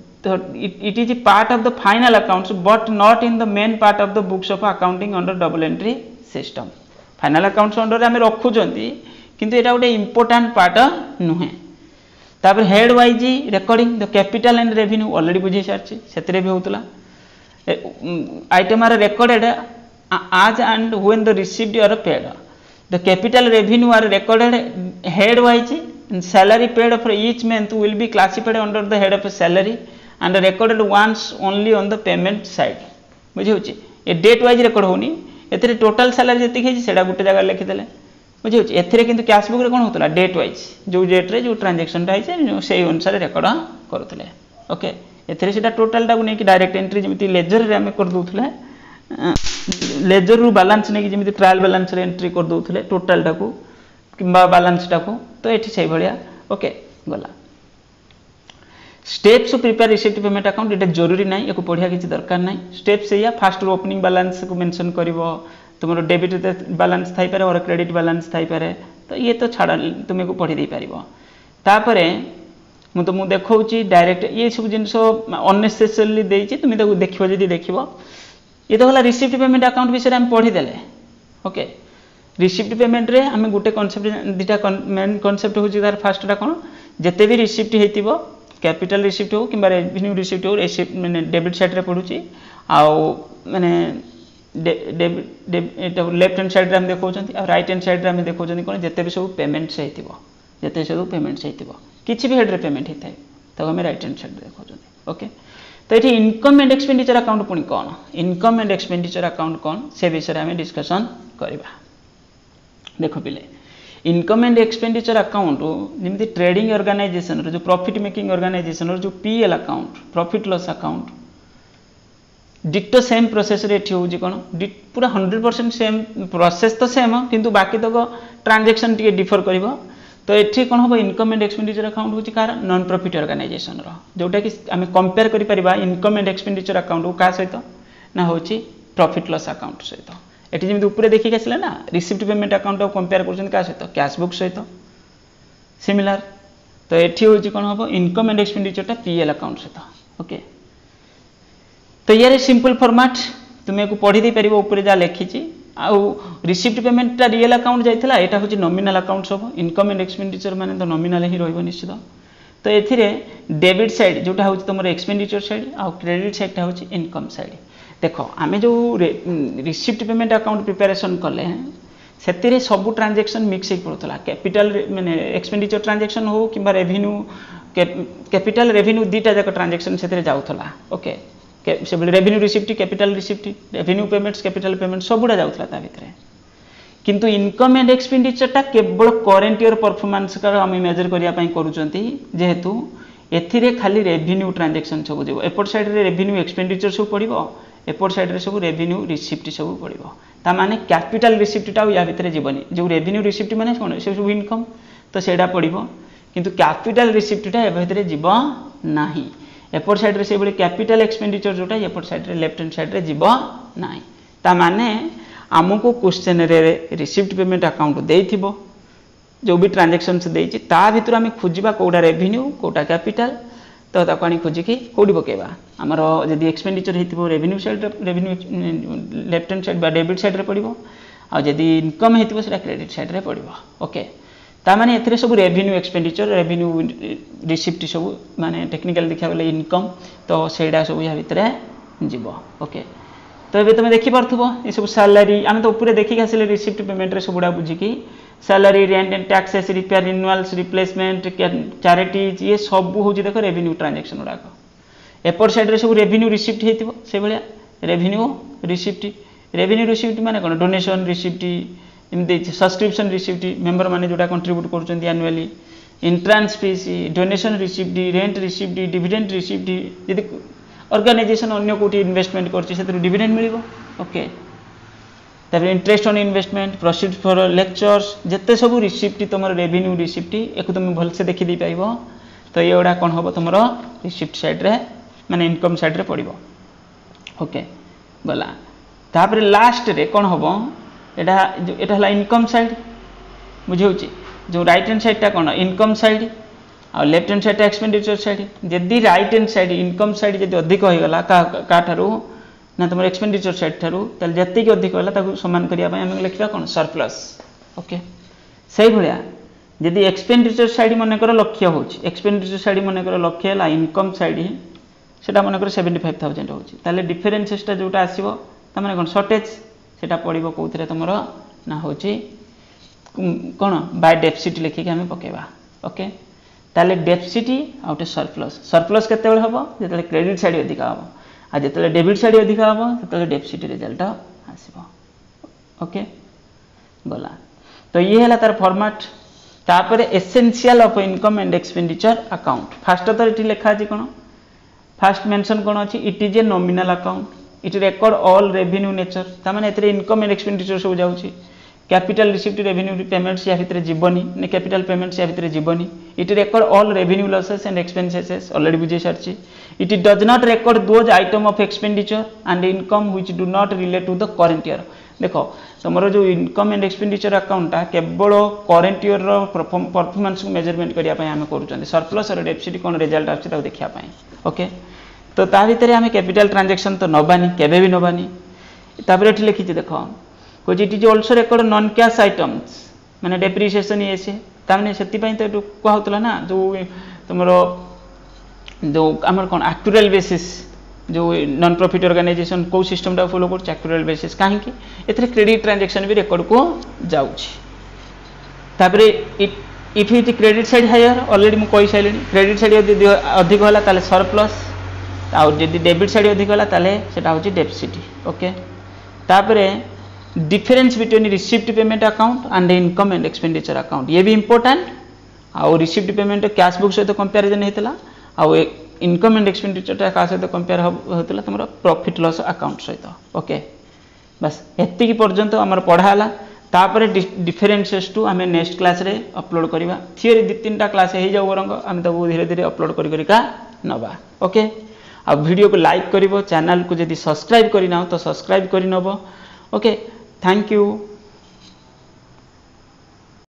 it is part of the final accounts but not in the main part of the books of accounting under double entry system final accounts under हम रखु जंती किंतु एटा गोटे important part नुहे तापर head wise recording the capital and revenue already बुझे सारछि सेतरे भी होतला item are recorded as and when the received are paid the capital revenue are recorded head wise and salary paid for each month will be classified under the head of salary and recorded once only on the payment side बुझे होची ए date wise record होनी एथरे total salary जति है सेडा गुटे जगह लिखि देले बुझे होची एथरे किंतु कैश बुक रे कोन होतला डेट वाइज जो डेट रे जो ट्रांजैक्शन टा है से अनुसार रिकॉर्ड करथले ओके एथरे सेटा टोटल टा नै कि डायरेक्ट एंट्री जेमिति लेजर रे हम कर दोथले लेजर रु बैलेंस नै कि जेमिति ट्रायल बैलेंस रे एंट्री कर दोथले टोटल टा को किंबा बैलेंस टा को तो एठी सही भलिया ओके गला steps to prepare receipt payment account एटा जरूरी नाही एको पढिया किछि दरकार नाही स्टेप्स या फर्स्ट रो ओपनिंग बैलेंस को मेंशन करिवो तुमरो डेबिट बैलेंस थाई पारे और क्रेडिट बैलेंस थाई पारे तो ये तो छाड़ा तुमे को पढि दे पारिबो तापरे मु तो मु देखौची डायरेक्ट ये सब जिंसो अननेसेसरीली देछि तुमे तो देखिबो जदी देखिबो ये तो होला रिसीप्ट पेमेंट अकाउंट विषय हम पढि देले ओके रिसीप्ट पेमेंट रे हमें गोटे कॉन्सेप्ट दिटा मेन कॉन्सेप्ट होची तार फर्स्ट टा कोन जते भी रिसीप्ट हेतिबो कैपिटल रिसीप्ट हो कि रेवेन्यू रिसीप्ट हो रिसीप्ट माने डेबिट साइड रे पडुची आउ माने डेबिट लेफ्ट हैंड साइड रे हम देखौचंती आ राइट हैंड साइड रे हम देखौचंती कोन जते भी सब पेमेंट से हेतिबो जते सब पेमेंट से हेतिबो किछि भी हेड रे पेमेंट हेतै तब हम राइट हैंड साइड रे देखौचंती ओके तो ये इनकम एंड एक्सपेंडिचर अकाउंट पुणी कौन इनकम एंड एक्सपेंडिचर अकाउंट कौन से विषय में डिस्कशन करवा देख पिले इनकम एंड एक्सपेंडिचर अकाउंट जमी ट्रेडिंग ऑर्गेनाइजेशन जो प्रॉफिट मेकिंग ऑर्गेनाइजेशन जो PL account profit loss account ditto same process रे होची कोन पूरा हंड्रेड परसेंट सेम प्रोसेस तो सेम किंतु बाकी तक ट्रांजैक्शन टिके डिफर करिवो तो एठी कोन होबो इनकम एंड एक्सपेंडिचर अकाउंट होची कार नॉन प्रॉफिट ऑर्गेनाइजेशन रो जोटा कि आमे कंपेयर करि परिबा इनकम एंड एक्सपेंडिचर अकाउंट का सहित ना होची प्रॉफिट लॉस अकाउंट सहित एठी जेमि ऊपर देखि गेसले ना रिसीप्ट पेमेंट अकाउंट को कंपेयर करछन का सहित कैश बुक सहित सिमिलर तो एठी होची कोन होबो इनकम एंड एक्सपेंडिचर ता पीएल अकाउंट सहित ओके तो यार सिंपल फॉर्मेट तुमे को पढी दे परिबो ऊपर जा लिखिची आउ रिसीप्ट पेमेंट ता रियल अकाउंट जाइथिला एटा होची नॉमिनल अकाउंट सब इनकम एंड एक्सपेंडिचर माने तो नॉमिनल ही रहइबो निश्चित तो एथिरे डेबिट साइड जोटा होची तमरो एक्सपेंडिचर साइड आउ क्रेडिट साइड ता होची इनकम साइड देखो आमे जो रिसीप्ट पेमेंट अकाउंट प्रिपरेशन करले सेतिरे सब ट्रांजैक्शन मिक्स हे पड़तला कैपिटल माने एक्सपेंडिचर ट्रांजैक्शन हो किबा रेवेन्यू कैपिटल रेवेन्यू दीटा जक ट्रांजैक्शन सेतिरे जाउथला ओके से revenue receipt capital receipt revenue payments capital payment सबुडा जाउथला ता भितरे किंतु इनकम एंड एक्सपेंडिचर ता केवल करंट ईयर परफॉर्मेंस का हम मेजर करिया पई करूचंती जेहेतु एथिरे खाली रेवेन्यू ट्रांजैक्शन सब जेबो एपोर्ट साइड रे रेवेन्यू एक्सपेंडिचर सब पड़िबो एपोर्ट साइड रे सब रेवेन्यू रिसीप्ट सब पड़िबो ता माने कैपिटल रिसीप्ट ता या भितरे जीवनी जो रेवेन्यू रिसीप्ट माने कोन से सब इनकम तो सेडा पड़िबो किंतु कैपिटल रिसीप्ट ता ए भितरे जीवो नाही एपोर्ट साइड रे से बळे कैपिटल एक्सपेंडिचर जोटा एपोर्ट साइड रे लेफ्ट हैंड साइड रे जीवो नाही ता माने हमको क्वेश्चन रे रिसीप्ट पेमेंट अकाउंट देइथिबो जो भी ट्रांजैक्शन से देइछि ता भितर हम खोजिबा कोडा रेवेन्यू कोडा कैपिटल तो ताको आनी खोजि कि कोडी पकेबा हमर जदी एक्सपेंडिचर हेतिबो revenue side revenue left hand side बा डेबिट साइड रे पड़िबो आ जदी इनकम हेतिबो सेटा क्रेडिट साइड रे पड़िबो ओके ता माने एथरे सब रेवेन्यू एक्सपेंडिचर रेवेन्यू रिसीप्ट सब माने टेक्निकल देखा गले इनकम तो सेडा सब या भितरे जीवो ओके तो एबे तुम देखि परथबो ए सब सैलरी हम तो ऊपर देखि आसले रिसीप्ट पेमेंट रे सबुडा बुझी कि salary rent and taxes repair renewals replacement charities ये सब होची देखो रेवेन्यू ट्रांजैक्शन उडा एपोर्ट साइड रे सब रेवेन्यू रिसीप्ट हेतिबो से भलिया रेवेन्यू रिसीप्ट रेवेन्यू रिसीप्ट माने कोन डोनेशन रिसीप्ट इमदे सब्सक्रिप्शन रिसीप्ट मेंबर माने जोटा कंट्रीब्यूट करचंती annually entrance fees donation receipt rent receipt dividend receipt यदि ऑर्गेनाइजेशन अन्य कोटी इन्वेस्टमेंट करछि सेतु डिविडेंड मिलिबो ओके तबे interest on investment proceed for lectures जत्ते सब रिसीप्ट तमर रेवेन्यू रिसीप्ट एको तुम भल से देखि दै पाइबो तो एडा कोन होबो तमरो रिसीप्ट साइड रे माने इनकम साइड रे पड़िबो ओके गला तापर लास्ट रे कोन होबो एडा एटा हला इनकम साइड बुझौची जो राइट हैंड साइड ता कोन इनकम साइड आ left hand side expenditure side जदी right hand side income side जदी अधिक होई गला का का थारु ना तुम एक्सपेंडिचर साइड थारु तल जति के अधिक होला ताकू समान करिया पय हम लिखबा कोन सरप्लस ओके सही भलिया जदी एक्सपेंडिचर साइड मने कर लक्ष्य होची एक्सपेंडिचर साइड मने कर लक्ष्य हला इनकम साइड सेटा मने कर सेवेंटी फाइव थाउजेंड होची ताले डिफरेंसेस ता जोटा आसीबो त माने कोन शॉर्टेज सेटा पड़िबो कोथरे तमरो ना होची कौन बाय डेफिसिट लिखिक आम पकेबा ओके ताले डेफिसिट आउटे सरप्लस सरप्लस केतेबेले हबो जेतेबेले क्रेडिट साइड अधिक हबो आ जेतेबेले डेबिट साइड अधिक हबो सेतेबेले डेफिसिट रिजल्ट आसीबो ओके गला तो ये है तार फॉर्मेट तापर essential of income and expenditure account first तो ये लिखा अछि कोन फास्ट मेंशन कोन अछि it is a nominal account it record all revenue nature ता माने एतरे इनकम एंड एक्सपेंडिचर सब जाउछि कैपिटल रिसीव्ड रेवेन्यू पेमेंट्स या भितर जीवनी ने कैपिटल पेमेंट्स या भितर जीवनी it record all revenue losses and expenses already बुझे सारछि it does not record those item of expenditure and income which do not relate to the current year देखो तुमरो जो इनकम एंड एक्सपेंडिचर अकाउंट केवल current year रो performance को measurement करिया पय हम करूचंदी सरप्लस और डेफिसिट कोन रिजल्ट आछि ता देखिया पय ओके तो ता भितर हम कैपिटल ट्रांजैक्शन तो नबानी केबे भी नबानी तापर एठी लिखि देखो cause it is also record non cash items माने डेप्रिसिएशन ये से ताने सेति पय तो को होतला ना जो तुमरो जो हमर कोन एक्चुअल बेसिस जो नॉन प्रॉफिट ऑर्गेनाइजेशन को सिस्टम टा फॉलो कर एक्चुअल बेसिस काहे कि एथरे क्रेडिट ट्रांजैक्शन भी रिकॉर्ड को जाउछि तापरे if it credit side higher already मु कहि साइलेनी क्रेडिट साइड यदि अधिक होला ताले सरप्लस आ यदि डेबिट साइड अधिक होला ताले सेटा होछि डेफिसिट ओके तापरे difference between received payment account and income and expenditure account ये भी इंपोर्टेंट आउ रिसीव्ड पेमेंट कैश बुक सहित कंपैरिजन हेतला आउ इनकम एंड एक्सपेंडिचर टा का सहित कंपेयर होतला तुमरा प्रॉफिट लॉस अकाउंट सहित ओके बस एत्ती की पर्यंत हमर पढ़ा हला तापर डिफरेंसेस टू हमें नेक्स्ट क्लास रे अपलोड करबा थियरी दि तीनटा क्लास हे जाऊ बरंग हम तो धीरे धीरे अपलोड करि करि का नबा ओके आ वीडियो को लाइक करिवो चैनल को यदि सब्सक्राइब करि नाओ तो सब्सक्राइब करि नबो ओके थैंक यू।